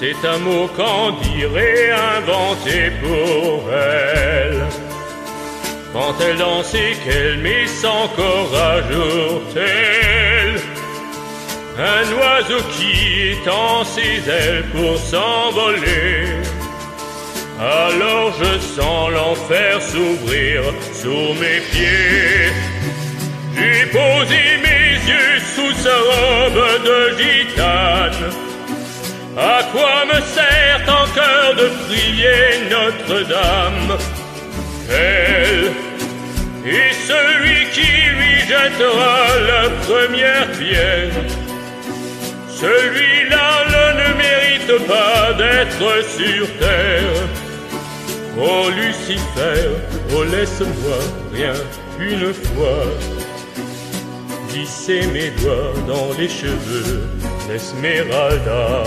C'est un mot qu'on dirait inventé pour elle. Quand elle danse et qu'elle met son corps à jour tel un oiseau qui étend ses ailes pour s'envoler. Alors je sens l'enfer s'ouvrir sous mes pieds. J'ai posé mes yeux sous sa robe de gitane. À quoi me sert encore de prier Notre-Dame? Elle est celui qui lui jettera la première pierre. Celui-là ne mérite pas d'être sur terre. Oh Lucifer, oh laisse-moi rien qu'une fois glisser mes doigts dans les cheveux d'Esmeralda.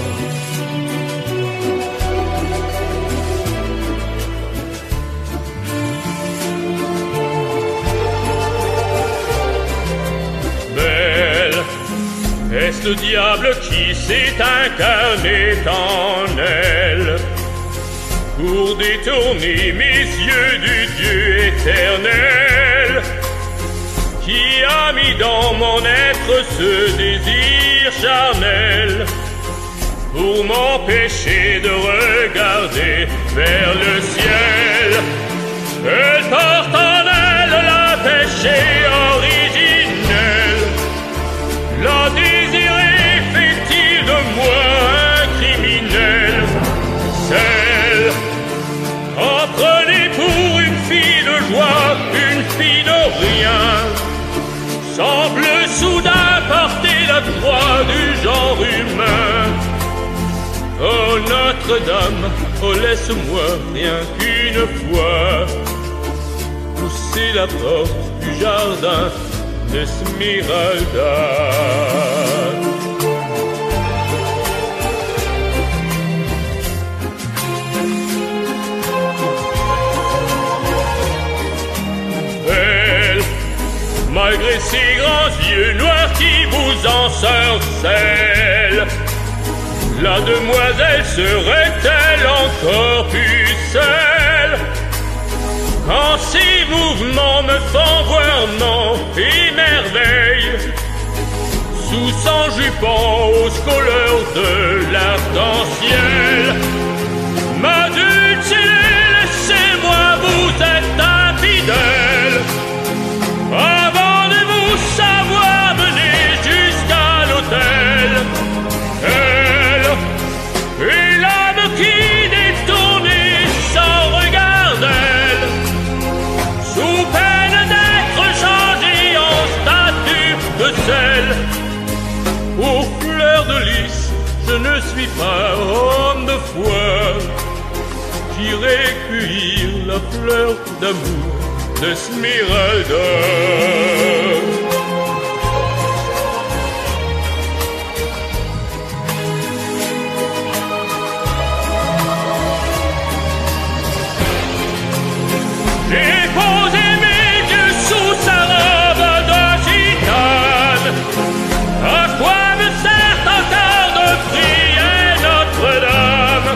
Belle, est-ce le diable qui s'est incarné en elle pour détourner mes yeux du Dieu éternel, qui a mis dans mon être ce désir charnel pour m'empêcher de regarder vers le ciel? Elle porte en elle la péché originelle. La désirer fait-il de moi un criminel? Celle comprenez pour une fille de joie, une fille de rien, semble soudain porter la croix du genre humain. Oh Notre-Dame, oh laisse-moi rien qu'une fois pousser la porte du jardin d'Esmeralda. Malgré ces grands yeux noirs qui vous ensorcellent, la demoiselle serait-elle encore pucelle? Quand ces mouvements me font voir mon émerveil, sous son jupon aux couleurs de l'arc-en-ciel, ma dulcinée, laissez-moi, vous êtes infidèle. Avant de vous savoir mener jusqu'à l'autel, elle est l'âme qui détournée sans regard d'elle, sous peine d'être changée en statue de sel. Aux fleurs de lys, je ne suis pas homme de foi, j'irai cueillir la fleur d'amour d'Esmeralda. J'ai posé mes yeux sous sa robe de gitane. À quoi me sert encore de prier Notre-Dame?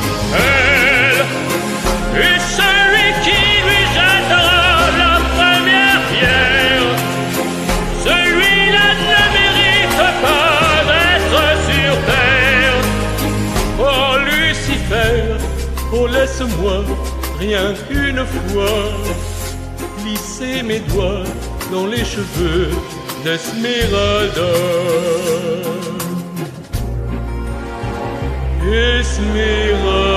Elle est celui qui lui jettera la première pierre. Celui-là ne mérite pas d'être sur terre. Oh Lucifer, oh laisse-moi rien qu'une fois glisser mes doigts dans les cheveux d'Esmeralda. Esmeralda.